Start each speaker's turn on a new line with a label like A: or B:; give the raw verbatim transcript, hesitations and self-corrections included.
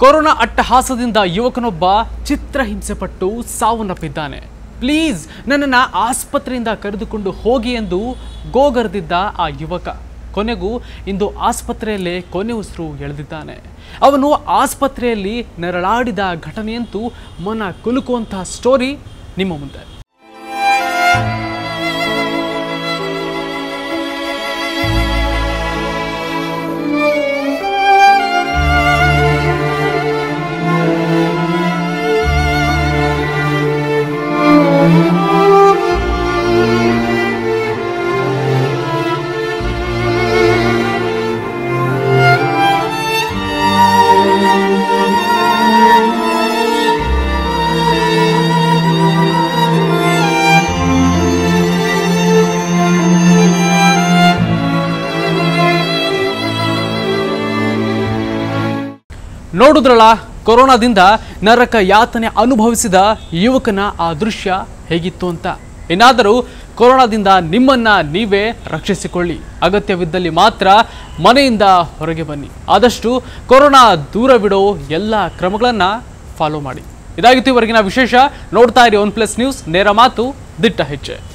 A: Corona ಅಟ್ಟಹಾಸದಿಂದ ಯುವಕನೊಬ್ಬ ಚಿತ್ರಹಿಂಸೆಪಟ್ಟು ಸಾವನ್ನಪ್ಪಿದ್ದಾನೆ. Please ನನ್ನನ್ನು ಆಸ್ಪತ್ರೆಯಿಂದ ಕರೆದುಕೊಂಡು ಹೋಗಿ ಎಂದು ಗೋಗರೆದಿದ್ದ ಆ ಯುವಕ ಕೊನೆಗೂ ಇಂದು ಆಸ್ಪತ್ರೆಯಲ್ಲೇ ಕೊನೆ ಉಸಿರು ಎಳೆದಿದ್ದಾನೆ. ಅವನು ಆಸ್ಪತ್ರೆಯಲ್ಲಿ ನೆರಳಾಡಿದ ಘಟನೆಯಂತೂ ಮನ ಕುಲುಕುವಂತಹ ಸ್ಟೋರಿ ನಿಮ್ಮ ಮುಂದೆ. ನೋಡುದ್ರಲ್ಲ, ಕೊರೋನಾದಿಂದ ನರಕ ಯಾತನೆ ಅನುಭವಿಸಿದ ಯುವಕನ ಆ ದೃಶ್ಯ ಹೇಗಿತ್ತು ಅಂತ. ಏನಾದರೂ ಕೊರೋನಾದಿಂದ ನಿಮ್ಮನ್ನ ನೀವೇ ರಕ್ಷಿಸಿಕೊಳ್ಳಿ. ಅಗತ್ಯವಿದ್ದಲ್ಲಿ ಮಾತ್ರ ಮನೆಯಿಂದ ಹೊರಗೆ ಬನ್ನಿ. ಆದಷ್ಟು ಕೊರೋನಾ ದೂರವಿಡೋ ಎಲ್ಲ ಕ್ರಮಗಳನ್ನು ಫಾಲೋ ಮಾಡಿ. ಇದಾಗಿತ್ತು ಇವರೆಗಿನ ವಿಶೇಷ. ನೋಡ್ತಾ ಇರಿ ಒನ್ ಪ್ಲಸ್ ನ್ಯೂಸ್, ನೇರ ಮಾತು, ದಿಟ್ಟ ಹೆಜ್ಜೆ.